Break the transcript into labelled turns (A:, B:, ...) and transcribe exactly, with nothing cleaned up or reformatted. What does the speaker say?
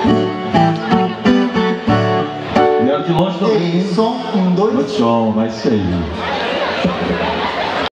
A: Vieram de longe também.
B: Som, um, dois.
A: Muito som, mas isso aí.